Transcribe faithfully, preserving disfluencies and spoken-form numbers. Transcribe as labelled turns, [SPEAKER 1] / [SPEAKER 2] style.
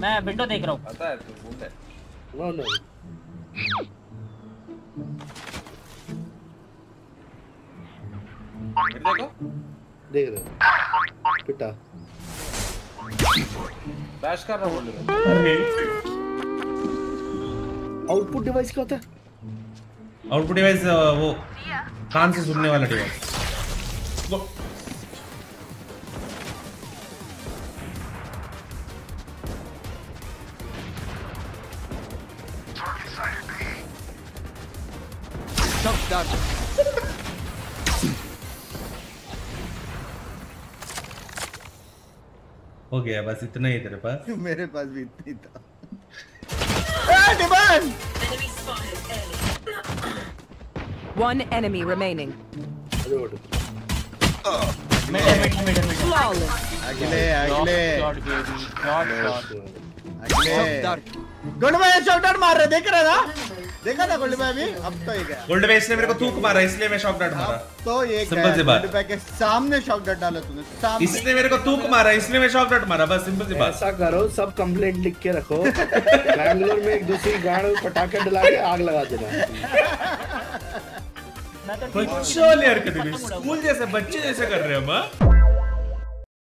[SPEAKER 1] मैं विंडो देख रहा हूँ।
[SPEAKER 2] पता है तू बूंद है।
[SPEAKER 3] नो नो
[SPEAKER 2] देखो
[SPEAKER 3] देख रहे पिटा
[SPEAKER 2] बैश कर रहा हूँ बोल
[SPEAKER 3] आउटपुट डिवाइस क्या होता है?
[SPEAKER 4] आउटपुट डिवाइस वो कान से सुनने वाला डिवाइस। हो गया बस इतना ही तेरे पास।
[SPEAKER 5] मेरे पास भी इतना ही था। Divine
[SPEAKER 6] One enemy remaining.
[SPEAKER 5] अगले अगले अगले गोल्ड में शॉट डाउन मार रहे देख रहे ना देखा था गोल्ड में अभी अब तो ये गया
[SPEAKER 4] गोल्ड में इसने मेरे को थूक मारा इसलिए मैं शॉट डाउन मारा
[SPEAKER 5] तो ये
[SPEAKER 4] सिंपल सी बात
[SPEAKER 5] गोल्ड पे के सामने शॉट डाउन डाला तूने सामने
[SPEAKER 4] इसने मेरे को थूक मारा इसलिए मैं शॉट डाउन मारा बस सिंपल सी बात।
[SPEAKER 3] ऐसा करो सब कंप्लेंट लिख के रखो बैंगलोर में एक दूसरी गाड़ में पटाखे डला के आग लगा देना।
[SPEAKER 4] बच्चों यार कभी स्कूल जैसे बच्चे जैसे कर रहे हैं हम।